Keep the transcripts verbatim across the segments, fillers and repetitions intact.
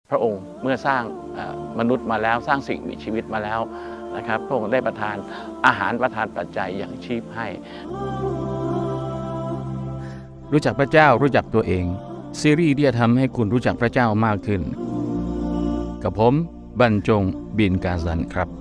พระองค์เมื่อสร้างมนุษย์มาแล้วสร้างสิ่งมีชีวิตมาแล้วนะครับพระองค์ได้ประทานอาหารประทานปัจจัยอย่างชีพให้รู้จักพระเจ้ารู้จักตัวเองซีรีส์ที่จะทำให้คุณรู้จักพระเจ้ามากขึ้นกับผมบรรจงบินกาซันครับ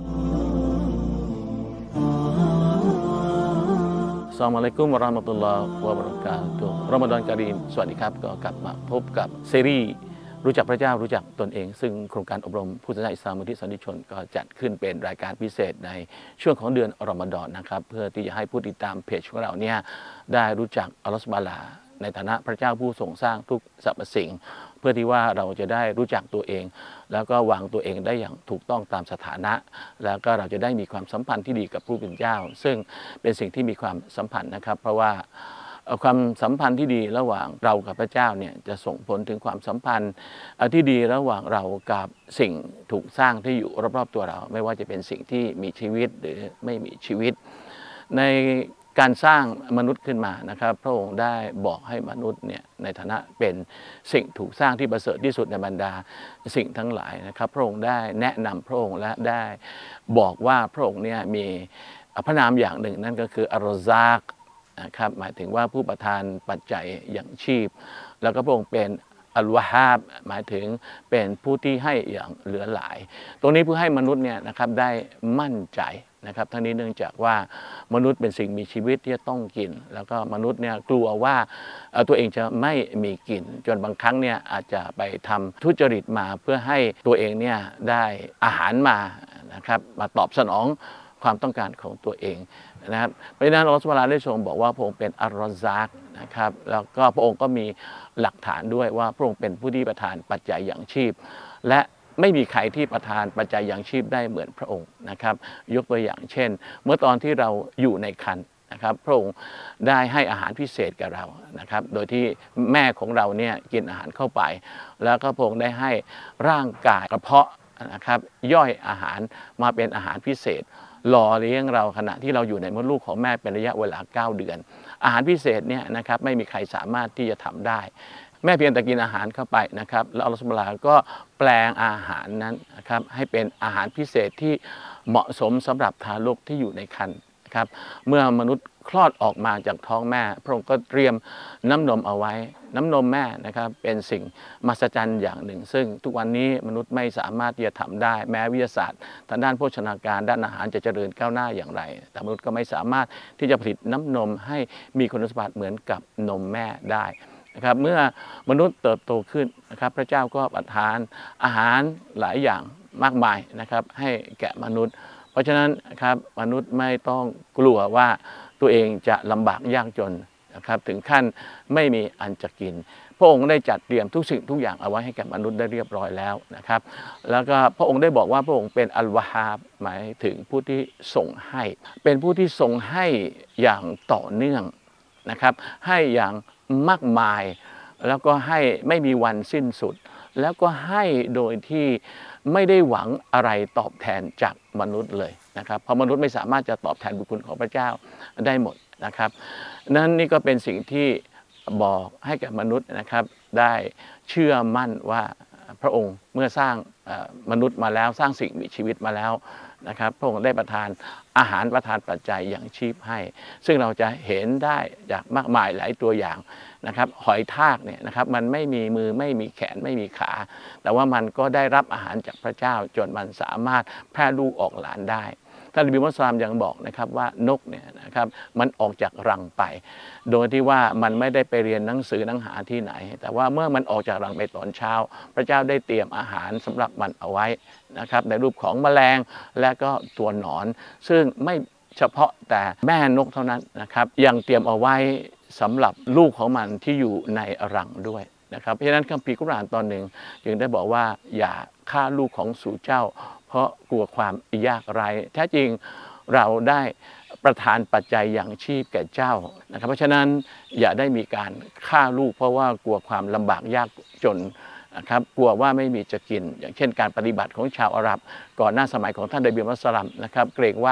อัสสลามุอะลัยกุมวะเราะห์มะตุลลอฮ์วะบะเราะกาตุฮ์รอมฎอนกะรีมสวัสดีครับก็กลับมาพบกับซีรีส์รู้จักพระเจ้ารู้จักตนเองซึ่งโครงการอบรมผู้ศรัทธาอิสลามมูลที่สันติชนก็จัดขึ้นเป็นรายการพิเศษในช่วงของเดือนรอมฎอนนะครับเพื่อที่จะให้ผู้ติดตามเพจของเราเนี่ยได้รู้จักอัลลอฮฺซุบฮานะฮูวะตะอาลาในฐานะพระเจ้าผู้ทรงสร้างทุกสรรพสิ่งเพื่อที่ว่าเราจะได้รู้จักตัวเองแล้วก็วางตัวเองได้อย่างถูกต้องตามสถานะแล้วก็เราจะได้มีความสัมพันธ์ที่ดีกับผู้เป็นเจ้าซึ่งเป็นสิ่งที่มีความสัมพันธ์นะครับเพราะว่าความสัมพันธ์ที่ดีระหว่างเรากับพระเจ้าเนี่ยจะส่งผลถึงความสัมพันธ์ที่ดีระหว่างเรากับสิ่งถูกสร้างที่อยู่รอบๆตัวเราไม่ว่าจะเป็นสิ่งที่มีชีวิตหรือไม่มีชีวิตในการสร้างมนุษย์ขึ้นมานะครับพระองค์ได้บอกให้มนุษย์เนี่ยในฐานะเป็นสิ่งถูกสร้างที่ประเสริฐที่สุดในบรรดาสิ่งทั้งหลายนะครับพระองค์ได้แนะนำพระองค์และได้บอกว่าพระองค์เนี่ยมีพระนามอย่างหนึ่งนั่นก็คืออัลรอซากนะครับหมายถึงว่าผู้ประทานปัจจัยอย่างชีพแล้วก็พระองค์เป็นอัลวะฮาบหมายถึงเป็นผู้ที่ให้อย่างเหลือหลายตรงนี้เพื่อให้มนุษย์เนี่ยนะครับได้มั่นใจนะครับทั้งนี้เนื่องจากว่ามนุษย์เป็นสิ่งมีชีวิตที่ต้องกินแล้วก็มนุษย์เนี่ยกลัวว่าตัวเองจะไม่มีกินจนบางครั้งเนี่ยอาจจะไปทำทุจริตมาเพื่อให้ตัวเองเนี่ยได้อาหารมานะครับมาตอบสนองความต้องการของตัวเองนะครับเพราะฉะนั้นอัลลอฮฺซุบฮานะฮูวะตะอาลาได้ทรงบอกว่าพระองค์เป็นอัลรอซากนะครับแล้วก็พระองค์ก็มีหลักฐานด้วยว่าพระองค์เป็นผู้ที่ประทานปัจจัยอย่างชีพและไม่มีใครที่ประทานปัจจัยอย่างชีพได้เหมือนพระองค์นะครับยกตัวอย่างเช่นเมื่อตอนที่เราอยู่ในครรภ์นะครับพระองค์ได้ให้อาหารพิเศษกับเรานะครับโดยที่แม่ของเราเนี่ยกินอาหารเข้าไปแล้วก็พระองค์ได้ให้ร่างกายกระเพาะนะครับย่อยอาหารมาเป็นอาหารพิเศษหล่อเลี้ยงเราขณะที่เราอยู่ในมดลูกของแม่เป็นระยะเวลาเก้าเดือนอาหารพิเศษเนี่ยนะครับไม่มีใครสามารถที่จะทำได้แม่เพียงแต่กินอาหารเข้าไปนะครับแล้วอัลลอฮฺซุบฮานะฮูวะตะอาลาก็แปลงอาหารนั้นนะครับให้เป็นอาหารพิเศษที่เหมาะสมสำหรับทารกที่อยู่ในครรภ์นะครับเมื่อมนุษย์คลอดออกมาจากท้องแม่พระองค์ก็เตรียมน้ำนมเอาไว้น้ำนมแม่นะครับเป็นสิ่งมหัศจรรย์อย่างหนึ่งซึ่งทุกวันนี้มนุษย์ไม่สามารถที่จะทำได้แม้วิทยาศาสตร์ทางด้านโภชนาการด้านอาหารจะเจริญก้าวหน้าอย่างไรแต่มนุษย์ก็ไม่สามารถที่จะผลิตน้ำนมให้มีคุณสมบัติเหมือนกับนมแม่ได้นะครับเมื่อมนุษย์เติบโตขึ้นนะครับพระเจ้าก็ประทานอาหารหลายอย่างมากมายนะครับให้แก่มนุษย์เพราะฉะนั้นนะครับมนุษย์ไม่ต้องกลัวว่าตัวเองจะลำบากยากจนนะครับถึงขั้นไม่มีอันจะกินพระองค์ได้จัดเตรียมทุกสิ่งทุกอย่างเอาไว้ให้แก่มนุษย์ได้เรียบร้อยแล้วนะครับแล้วก็พระองค์ได้บอกว่าพระองค์เป็นอัลวะฮาบหมายถึงผู้ที่ส่งให้เป็นผู้ที่ส่งให้อย่างต่อเนื่องนะครับให้อย่างมากมายแล้วก็ให้ไม่มีวันสิ้นสุดแล้วก็ให้โดยที่ไม่ได้หวังอะไรตอบแทนจากมนุษย์เลยนะครับเพราะมนุษย์ไม่สามารถจะตอบแทนบุญคุณของพระเจ้าได้หมดนะครับนั้นนี่ก็เป็นสิ่งที่บอกให้แก่มนุษย์นะครับได้เชื่อมั่นว่าพระองค์เมื่อสร้างมนุษย์มาแล้วสร้างสิ่งมีชีวิตมาแล้วนะครับพระองค์ได้ประทานอาหารประทานปัจจัยอย่างชีพให้ซึ่งเราจะเห็นได้จากมากมายหลายตัวอย่างนะครับหอยทากเนี่ยนะครับมันไม่มีมือไม่มีแขนไม่มีขาแต่ว่ามันก็ได้รับอาหารจากพระเจ้าจนมันสามารถแพร่ลูกออกหลานได้ท่านนบีมุฮัมมัดศ็อลลัลลอฮุอะลัยฮิวะซัลลัมยังบอกนะครับว่านกเนี่ยนะครับมันออกจากรังไปโดยที่ว่ามันไม่ได้ไปเรียนหนังสือหนังหาที่ไหนแต่ว่าเมื่อมันออกจากรังไปตอนเช้าพระเจ้าได้เตรียมอาหารสำหรับมันเอาไว้นะครับในรูปของแมลงและก็ตัวหนอนซึ่งไม่เฉพาะแต่แม่นกเท่านั้นนะครับยังเตรียมเอาไว้สำหรับลูกของมันที่อยู่ในรังด้วยนะครับเพราะฉะนั้นคัมภีร์กุรอานตอนหนึ่งจึงได้บอกว่าอย่าฆ่าลูกของสู่เจ้าเพราะกลัวความยากไร้แท้จริงเราได้ประทานปัจจัยอย่างชีพแก่เจ้านะครับเพราะฉะนั้นอย่าได้มีการฆ่าลูกเพราะว่ากลัวความลำบากยากจนนะครับกลัวว่าไม่มีจะกินอย่างเช่นการปฏิบัติของชาวอาหรับก่อนหน้าสมัยของท่านนบีมุฮัมมัดศ็อลลัลลอฮุอะลัยฮิวะซัลลัมนะครับเกรงว่า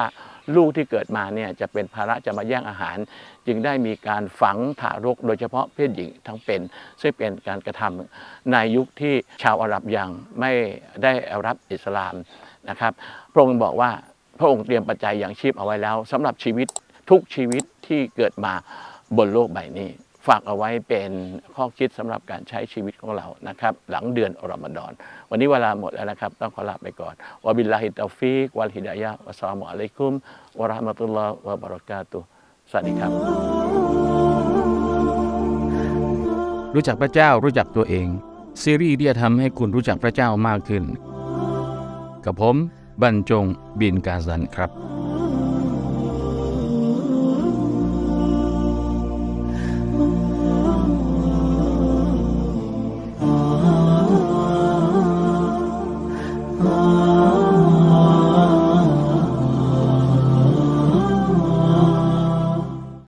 ลูกที่เกิดมาเนี่ยจะเป็นภาระจะมาแย่งอาหาร จึงได้มีการฝังทารกโดยเฉพาะเพศหญิงทั้งเป็นซึ่งเป็นการกระทำในยุคที่ชาวอาหรับยังไม่ได้รับอิสลามนะครับพระองค์บอกว่าพระองค์เตรียมปัจจัยอย่างชีพเอาไว้แล้วสำหรับชีวิตทุกชีวิตที่เกิดมาบนโลกใบนี้ฝากเอาไว้เป็นข้อคิดสำหรับการใช้ชีวิตของเรานะครับหลังเดือนรอมฎอนวันนี้เวลาหมดแล้วนะครับต้องขอลาไปก่อนวะบิลลาฮิตตอฟีกวัลฮิดายะฮ์วัสสลามุอะลัยกุมวะเราะห์มะตุลลอฮ์วะบะเราะกาตุฮ์สวัสดีครับรู้จักพระเจ้ารู้จักตัวเองซีรีส์ที่จะทำให้คุณรู้จักพระเจ้ามากขึ้นกับผมบรรจงบินกาซันครับ